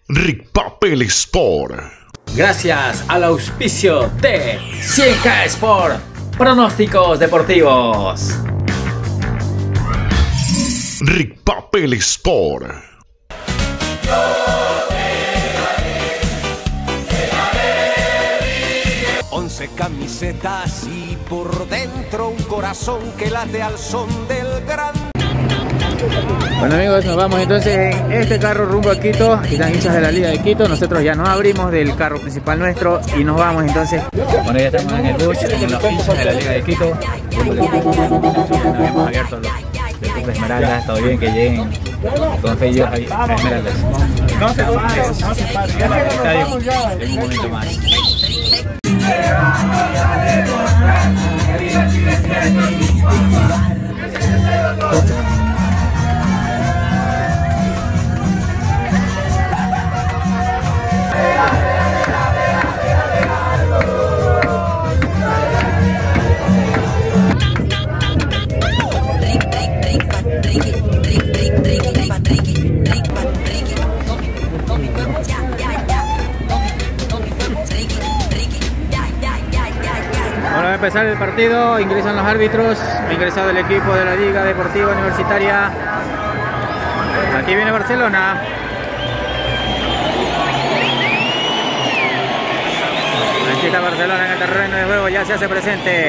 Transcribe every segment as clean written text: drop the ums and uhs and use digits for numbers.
Rick Papel Sport. Gracias al auspicio de 100K Sport, pronósticos deportivos. Rick Papel Sport. 11 camisetas y por dentro un corazón que late al son del gran. Bueno amigos, nos vamos entonces en este carro rumbo a Quito. Aquí están hinchas de la Liga de Quito. Nosotros ya nos abrimos del carro principal nuestro y nos vamos entonces. Bueno, ya estamos en el bus con los hinchas de la Liga de Quito. No habíamos abierto los clubes de Esmeraldas. Todo bien que lleguen con fe y Dios a Esmeraldas. No se pare, al estadio en un momento más. Bueno, va a empezar el partido, ingresan los árbitros, ha ingresado el equipo de la Liga Deportiva Universitaria. Aquí viene Barcelona. Aquí está Barcelona en el terreno de juego, ya se hace presente.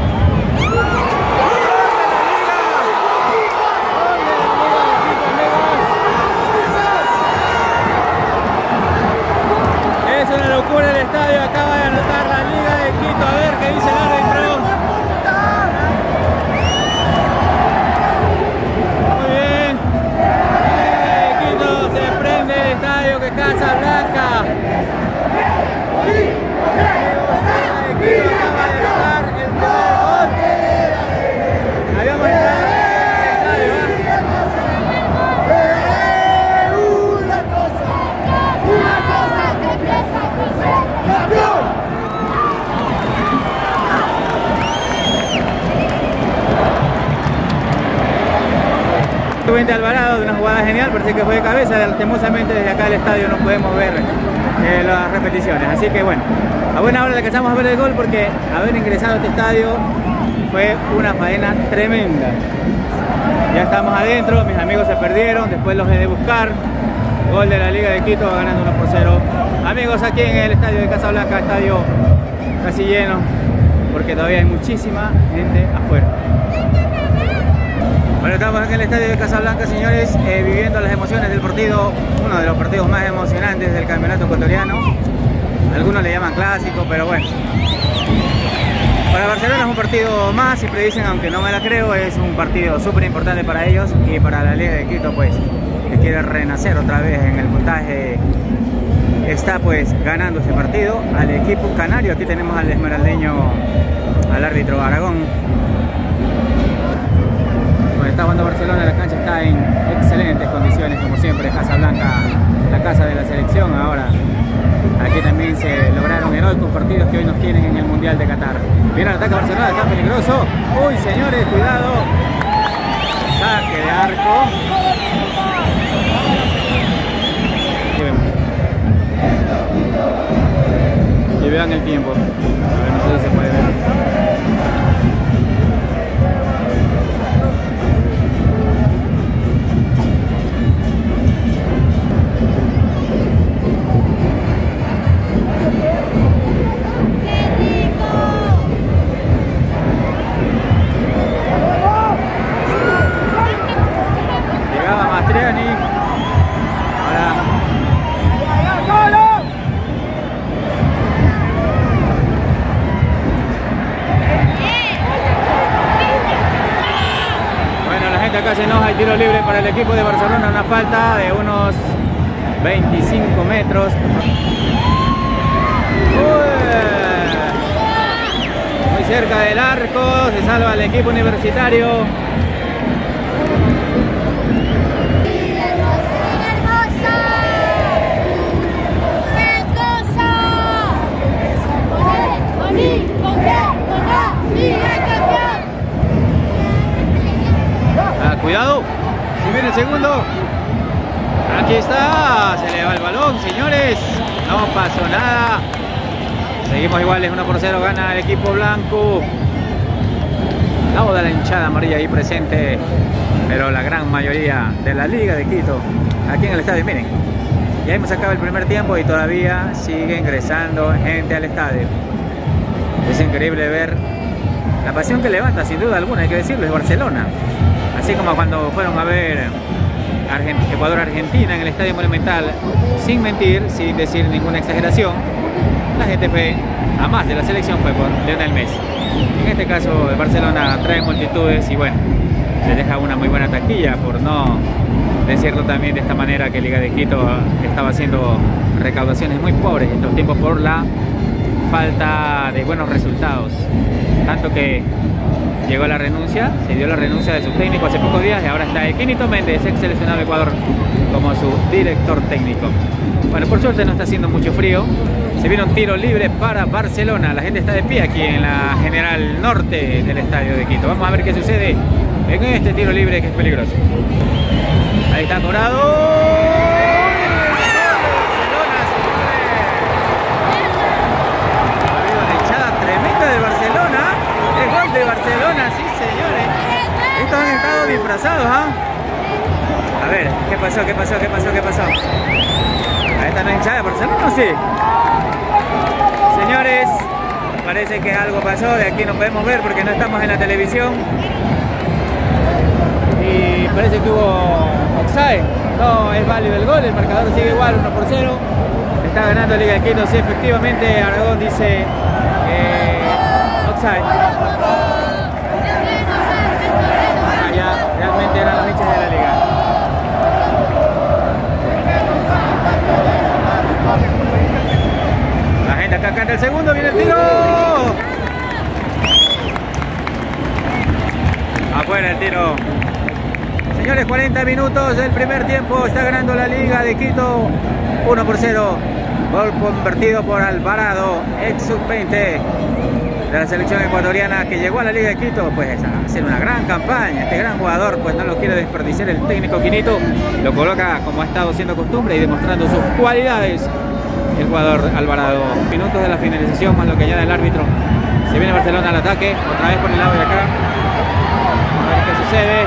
Es una locura el estadio, acaba de anotar la Liga de Quito. A ver qué dice el árbitro. Muy bien. Liga de Quito, se prende el estadio que Casablanca. Liga de Quito acaba de anotar el primer gol. Habíamos entrado en el estadio. Rubén Alvarado de una jugada genial, parece que fue de cabeza. Lastimosamente desde acá del estadio no podemos ver las repeticiones, así que bueno, a buena hora le alcanzamos a ver el gol porque haber ingresado a este estadio fue una faena tremenda. Ya estamos adentro, mis amigos se perdieron, después los he de buscar. Gol de la Liga de Quito, va ganando 1-0. Amigos, aquí en el estadio de Casablanca, estadio casi lleno porque todavía hay muchísima gente afuera. Bueno, estamos aquí en el estadio de Casablanca, señores, viviendo las emociones del partido, uno de los partidos más emocionantes del campeonato ecuatoriano. Algunos le llaman clásico, pero bueno. Para Barcelona es un partido más, siempre dicen, aunque no me la creo, es un partido súper importante para ellos y para la Liga de Quito, pues, que quiere renacer otra vez en el puntaje. Está pues ganando ese partido al equipo canario. Aquí tenemos al esmeraldeño, al árbitro Aragón. Está jugando Barcelona, la cancha está en excelentes condiciones, como siempre. Casablanca, la casa de la selección. Ahora aquí también se lograron heroicos partidos que hoy nos tienen en el Mundial de Qatar. Viene el ataque a Barcelona, está peligroso. Uy, señores, cuidado. Saque de arco. Y vean el tiempo. A ver, no sé si se puede ver. Acá se enoja, el tiro libre para el equipo de Barcelona, una falta de unos 25 metros. Muy cerca del arco, se salva el equipo universitario. Cuidado, si viene el segundo. Aquí está, se le va el balón, señores. No pasó nada. Seguimos iguales, 1-0 gana el equipo blanco. Toda la hinchada amarilla ahí presente, pero la gran mayoría de la Liga de Quito aquí en el estadio. Miren, ya hemos acabado el primer tiempo y todavía sigue ingresando gente al estadio. Es increíble ver la pasión que levanta, sin duda alguna, hay que decirlo, es Barcelona. Así como cuando fueron a ver Ecuador-Argentina en el Estadio Monumental, sin mentir, sin decir ninguna exageración, la gente fue, a más de la selección, fue por Lionel Messi. En este caso, el Barcelona trae multitudes y bueno, le deja una muy buena taquilla, por no decirlo también de esta manera, que Liga de Quito estaba haciendo recaudaciones muy pobres en estos tiempos por la falta de buenos resultados. Tanto que llegó la renuncia, se dio la renuncia de su técnico hace pocos días y ahora está Equinito Méndez, ex seleccionado de Ecuador, como su director técnico. Bueno, por suerte no está haciendo mucho frío. Se viene un tiro libre para Barcelona. La gente está de pie aquí en la General Norte del estadio de Quito. Vamos a ver qué sucede en este tiro libre que es peligroso. Ahí está Dorado. Barcelona, ha habido una hinchada tremenda de Barcelona. El gol de Barcelona, sí señores. Estos han estado disfrazados, ¿ah? A ver, ¿qué pasó? Ahí está la hinchada de Barcelona, sí. Señores, parece que algo pasó, de aquí no podemos ver porque no estamos en la televisión. Y parece que hubo offside. No es válido el gol, el marcador sigue igual, 1-0. Está ganando Liga de Quito, sí, efectivamente. Aragón dice offside. Ya, realmente eran los hinchas de la Liga. La gente acá canta el segundo, viene el tiro. Afuera el tiro. Señores, 40 minutos del primer tiempo. Está ganando la Liga de Quito 1-0. Gol convertido por Alvarado, ex sub-20 de la selección ecuatoriana que llegó a la Liga de Quito, pues a hacer una gran campaña. Este gran jugador pues no lo quiere desperdiciar el técnico Quinito. Lo coloca como ha estado siendo costumbre y demostrando sus cualidades el jugador Alvarado. Minutos de la finalización más lo que añade el árbitro. Se viene Barcelona al ataque, otra vez por el lado de acá. A ver qué sucede.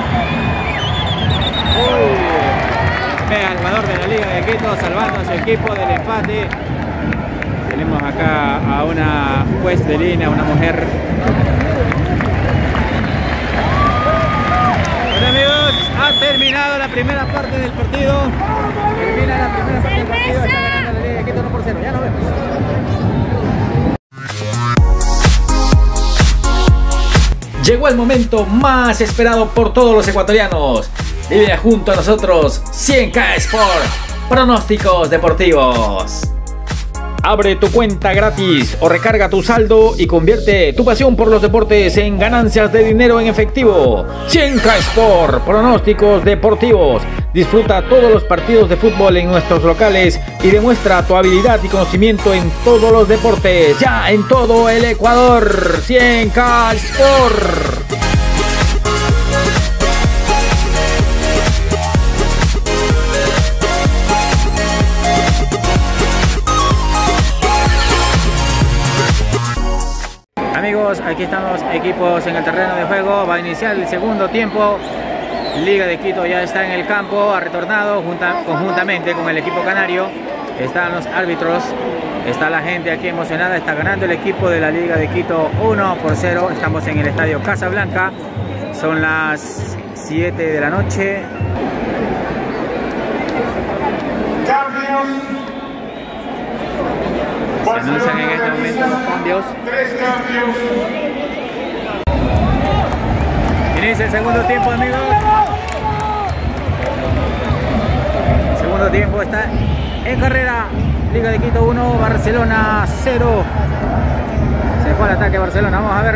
Pega el jugador de la Liga de Quito, salvando a su equipo del empate. Tenemos acá a una juez de línea, una mujer. Bueno amigos, ha terminado la primera parte del partido. Termina la primera parte del partido. Está ganando la Liga de Quito 1-0. Ya nos vemos. Llegó el momento más esperado por todos los ecuatorianos. Vive junto a nosotros 100K Sport, pronósticos deportivos. Abre tu cuenta gratis o recarga tu saldo y convierte tu pasión por los deportes en ganancias de dinero en efectivo. 100K Sport, pronósticos deportivos. Disfruta todos los partidos de fútbol en nuestros locales y demuestra tu habilidad y conocimiento en todos los deportes. Ya en todo el Ecuador. 100K Sport. Amigos, aquí están los equipos en el terreno de juego. Va a iniciar el segundo tiempo. Liga de Quito ya está en el campo, ha retornado conjuntamente con el equipo canario. Están los árbitros, está la gente aquí emocionada. Está ganando el equipo de la Liga de Quito 1-0. Estamos en el estadio Casablanca. Son las 7 de la noche. Se anuncian en este momento los cambios. Inicia el segundo tiempo, amigos. El segundo tiempo está en carrera. Liga de Quito 1, Barcelona 0. Se fue al ataque Barcelona. Vamos a ver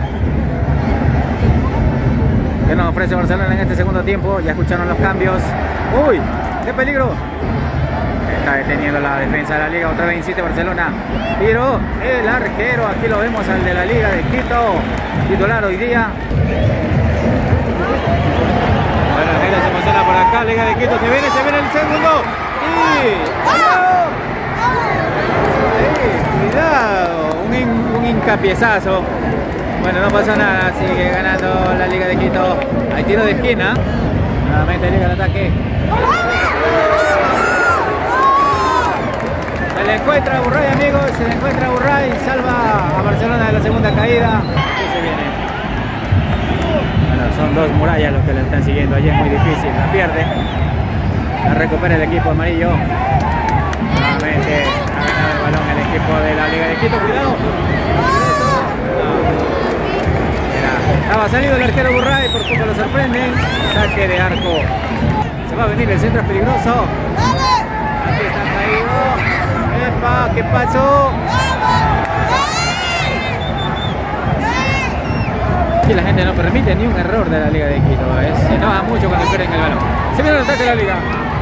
qué nos ofrece Barcelona en este segundo tiempo. Ya escucharon los cambios. ¡Uy! ¡Qué peligro! Está deteniendo la defensa de la Liga. Otra vez insiste Barcelona. Tiró el arquero. Aquí lo vemos al de la Liga de Quito. Titular hoy día. Bueno, la gente se emociona por acá. Liga de Quito, se viene el segundo. Cuidado, un hincapiezazo. Bueno, no pasa nada, sigue ganando la Liga de Quito. Hay tiro de esquina. Nuevamente Liga de ataque. Se le encuentra a Burray, amigos. Se le encuentra a Burray. Salva a Barcelona de la segunda caída. Y se viene. Bueno, son dos murallas los que le están siguiendo. Allí es muy difícil. La pierde. La recupera el equipo amarillo. Nuevamente ha ganado el balón el equipo de la Liga de Quito. Cuidado. Estaba salido el arquero Burray, por poco lo sorprenden. Saque de arco. Se va a venir, el centro es peligroso. Aquí está caído. ¡Epa! ¿Qué pasó? Aquí la gente no permite ni un error de la Liga de Quito. Se enoja mucho cuando pierden el balón. Se viene el ataque de la Liga.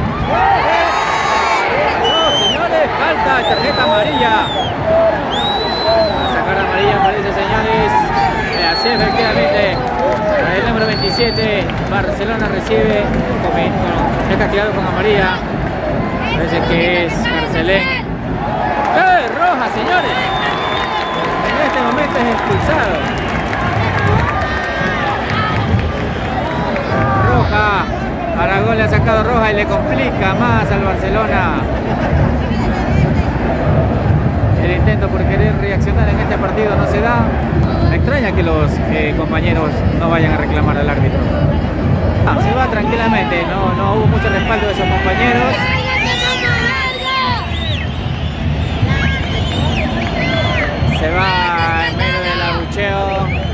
¡No, señores! Falta, tarjeta amarilla. Va a sacar amarilla, parece, señores. Así efectivamente, el número 27, Barcelona recibe, es castigado con amarilla. Parece que es Marcelén. ¡Roja, señores! En este momento es expulsado. Roja. Aragón le ha sacado roja y le complica más al Barcelona. El intento por querer reaccionar en este partido no se da. Me extraña que los compañeros no vayan a reclamar al árbitro. Se va tranquilamente, no hubo mucho respaldo de esos compañeros. Se va en medio del abucheo.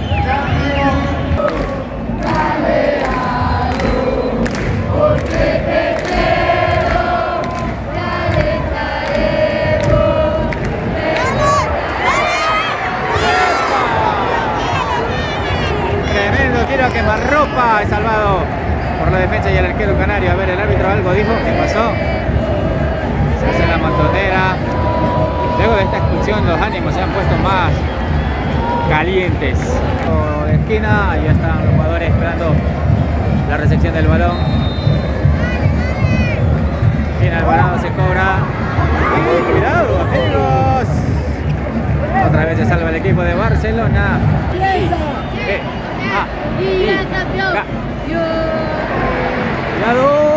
Tiro a quemarropa, es salvado por la defensa y el arquero canario. A ver, el árbitro algo dijo. ¿Qué pasó? Se hace la montonera. Luego de esta expulsión los ánimos se han puesto más calientes. De esquina, ahí están los jugadores esperando la recepción del balón. Bien, Alvarado se cobra. ¡Y cuidado, amigos! Otra vez se salva el equipo de Barcelona. ¡Cuidado!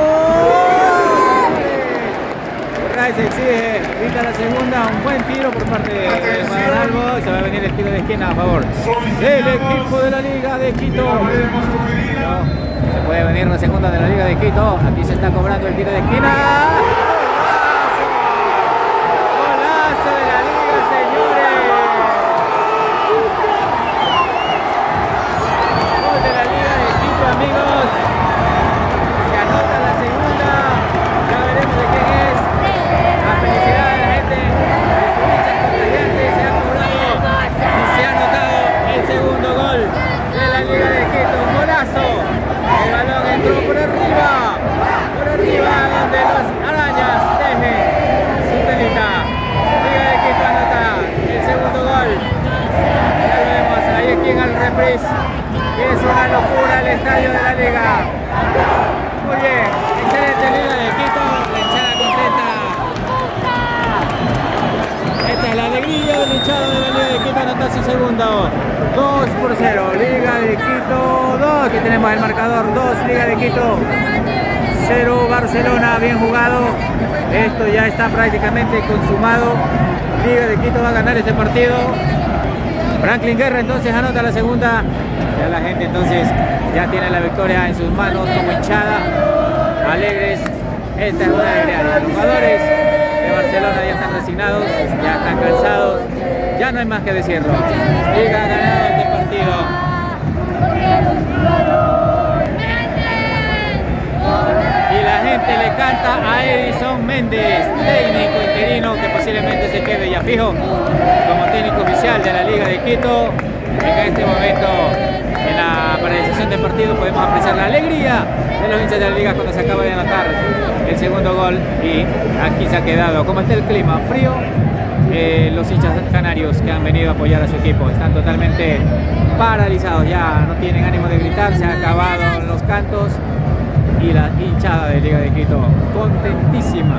Burray se exige, grita la segunda, un buen tiro por parte de Albo. Se va a venir el tiro de esquina a favor del equipo de la Liga de Quito. Se puede venir la segunda de la Liga de Quito. Aquí se está cobrando el tiro de esquina. ¡Golazo de la Liga, señores! Gol de la Liga de Quito, amigos. Se anota la segunda. Ya veremos de quién es. La felicidad de la gente. Se ha cobrado y se ha anotado el segundo gol de la Liga de Quito. Un golazo. El balón entró por arriba donde los arañas dejen su telita. Liga de Quito anota el segundo gol. Ya lo vemos ahí aquí en el reprise. Es una locura el estadio de la Liga. Muy bien, excelente Liga de Quito, la hinchada contenta. Esta es la alegría del hinchado de la Liga de Quito, anota su segundo. 2-0, Liga de Quito 2, que tenemos el marcador 2, Liga de Quito 0, Barcelona, bien jugado. Esto ya está prácticamente consumado. Liga de Quito va a ganar este partido. Franklin Guerra entonces anota la segunda. Ya la gente entonces ya tiene la victoria en sus manos como hinchada. Alegres. Esta es una alegría. Los jugadores de Barcelona ya están resignados, ya están cansados. Ya no hay más que decirlo. Liga ha ganado este partido. Y la gente le canta a Edison Méndez, técnico interino que posiblemente se quede ya fijo como técnico oficial de la Liga de Quito. En este momento, en la paralización del partido, podemos apreciar la alegría de los hinchas de la Liga cuando se acaba de anotar el segundo gol. Y aquí se ha quedado, como está el clima frío, los hinchas canarios que han venido a apoyar a su equipo están totalmente paralizados, ya no tienen ánimo de gritar, se han acabado los cantos y la hinchada de Liga de Quito contentísima.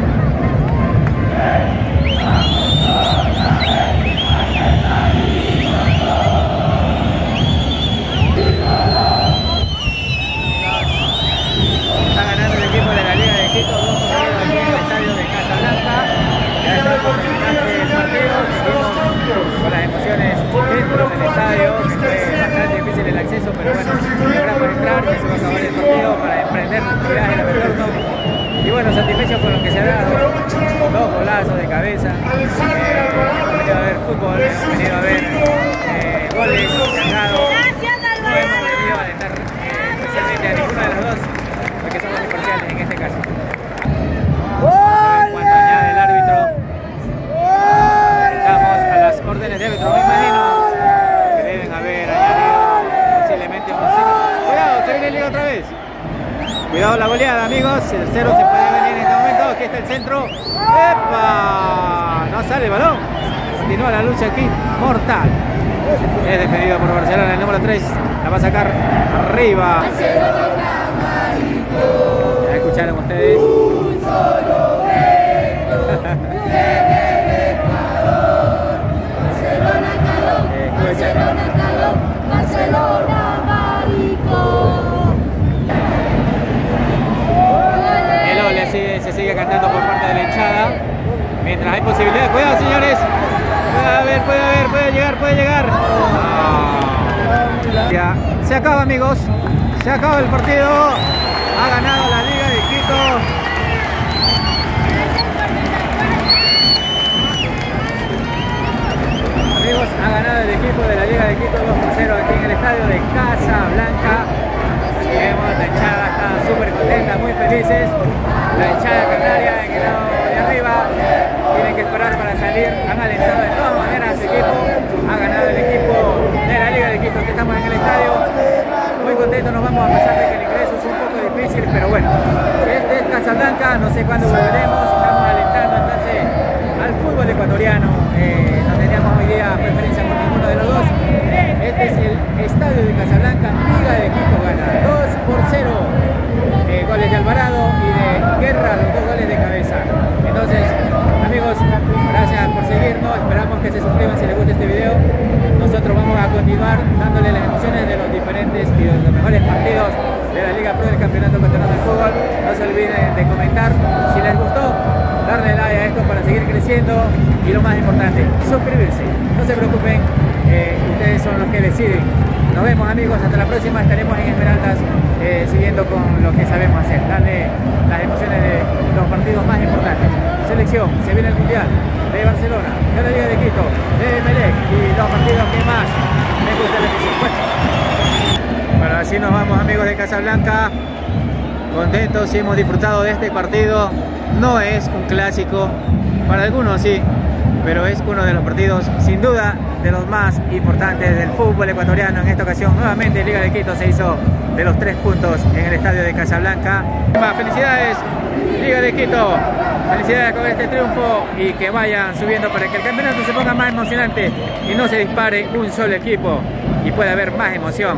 Está ganando el equipo de la Liga de Quito 2-0 aquí en el estadio de Casablanca. Ya está por terminarse el partido. Seguimos con las emociones dentro del estadio, que fue bastante difícil el acceso, pero bueno, logramos entrar, ya se va a acabar el partido para emprender nuestro viaje de retorno. Y bueno, satisfechos con lo que se ha dado, 2 golazos de cabeza. Hemos venido a ver fútbol, hemos venido a ver goles que han dado. No hemos venido a alentar especialmente a ninguno de los dos, porque somos imparciales en este caso. En cuanto añade el árbitro, estamos a las órdenes de árbitro, me imagino que deben haber añadido posiblemente unos 5. Cuidado, se viene el lío otra vez. Cuidado la goleada, amigos. El 0 se puede venir en este momento. Aquí está el centro. ¡Epa! No sale el balón. Continúa la lucha aquí. Mortal. Es defendido por Barcelona. El número 3 la va a sacar arriba. Ya escucharon ustedes. Se sigue cantando por parte de la hinchada. Mientras hay posibilidad. Cuidado, señores. Puede llegar. Ya, se acaba, amigos. Se acaba el partido. Ha ganado la Liga de Quito. Amigos, ha ganado el equipo de la Liga de Quito 2-0 aquí en el estadio de Casablanca. Así vemos, la hinchada está súper contenta, muy felices. La hinchada canaria en el lado de arriba tienen que esperar para salir. Han alentado de todas maneras a su equipo. Ha ganado el equipo de la Liga de Quito, que estamos en el estadio. Muy contentos, nos vamos a pesar de que el ingreso es un poco difícil, pero bueno, este es Casablanca, no sé cuándo volveremos. Estamos alentando entonces al fútbol ecuatoriano. No teníamos hoy día preferencia por ninguno de los dos. Este es el estadio de Casablanca. Liga de Quito gana 2-0. Goles de Alvarado y de Guerra, los 2 goles de cabeza. Entonces, amigos, gracias por seguirnos. Esperamos que se suscriban si les gusta este video. Nosotros vamos a continuar dándole las emociones de los diferentes y de los mejores partidos de la Liga Pro del Campeonato Ecuatoriano de Fútbol. No se olviden de comentar si les gustó, darle like a esto para seguir creciendo y lo más importante, suscribirse. No se preocupen, ustedes son los que deciden. Nos vemos, amigos, hasta la próxima. Estaremos en Esmeraldas siguiendo con lo que sabemos hacer, darle las emociones de los partidos más importantes. Selección, se viene el Mundial de Barcelona, de la Liga de Quito, de Emelec y los partidos que más me gusta la emisión. Bueno, así nos vamos, amigos de Casablanca, contentos y hemos disfrutado de este partido. No es un clásico, para algunos sí, pero es uno de los partidos sin duda de los más importantes del fútbol ecuatoriano. En esta ocasión nuevamente Liga de Quito se hizo de los 3 puntos en el estadio de Casablanca. Felicidades Liga de Quito, felicidades con este triunfo y que vayan subiendo para que el campeonato se ponga más emocionante y no se dispare un solo equipo y pueda haber más emoción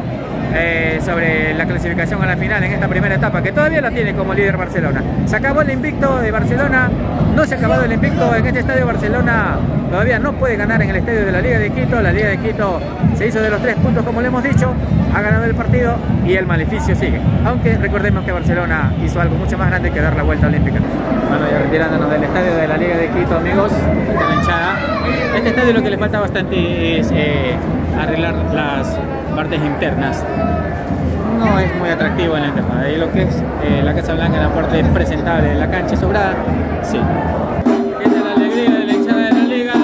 sobre la clasificación a la final en esta primera etapa, que todavía la tiene como líder Barcelona. Se acabó el invicto de Barcelona, no se ha acabado el invicto en este estadio. Barcelona todavía no puede ganar en el estadio de la Liga de Quito. La Liga de Quito se hizo de los 3 puntos, como le hemos dicho, ha ganado el partido y el maleficio sigue, aunque recordemos que Barcelona hizo algo mucho más grande que dar la vuelta olímpica. Bueno, ya retirándonos del estadio de la Liga de Quito, amigos, de la hinchada. Este estadio lo que le falta bastante es arreglar las partes internas. No es muy atractivo en la interna. Y lo que es la Casablanca, en la parte presentable de la cancha sobrada, sí. Esta es la alegría de la hinchada de la Liga.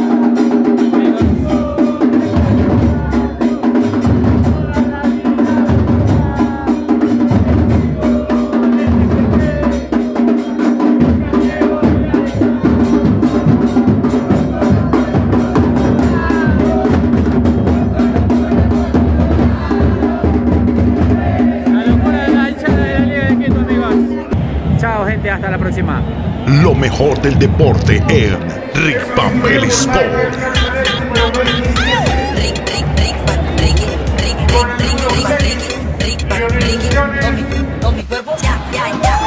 Hasta la próxima. Lo mejor del deporte en Rick Papel Sport. Rick cuerpo. Ya, ya, ya.